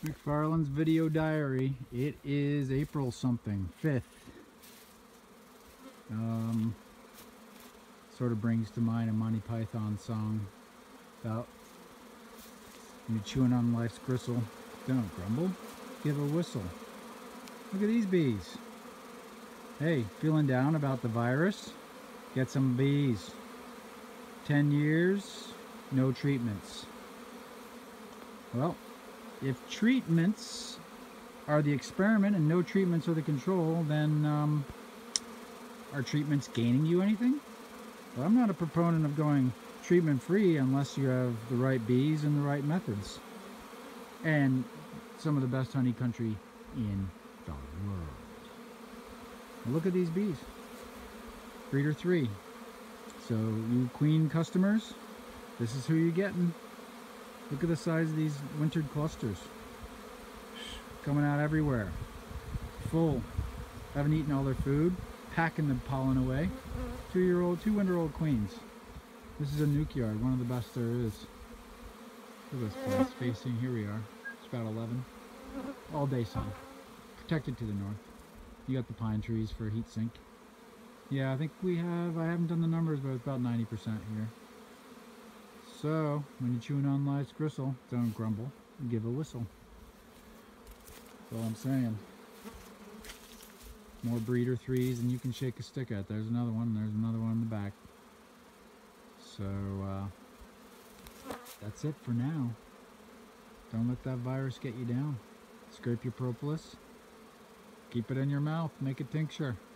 McFarlane's video diary. It is April something, 5th. Sort of brings to mind a Monty Python song about when you're chewing on life's gristle. Don't grumble, give a whistle. Look at these bees. Hey, feeling down about the virus? Get some bees. 10 years, no treatments. Well, if treatments are the experiment and no treatments are the control, then are treatments gaining you anything? Well, I'm not a proponent of going treatment free unless you have the right bees and the right methods. And some of the best honey country in the world. Now look at these bees. Breeder 3. So you queen customers, this is who you're getting. Look at the size of these wintered clusters. Coming out everywhere. Full. Haven't eaten all their food. Packing the pollen away. 2 winter-old queens. This is a nuke yard, one of the best there is. Look at this place facing, here we are. It's about 11. All day sun. Protected to the north. You got the pine trees for a heat sink. Yeah, I think we have, I haven't done the numbers, but it's about 90% here. So, when you're chewing on life's gristle, don't grumble, give a whistle. That's all I'm saying. More breeder 3s and you can shake a stick at. There's another one, there's another one in the back. So, that's it for now. Don't let that virus get you down. Scrape your propolis. Keep it in your mouth, make a tincture.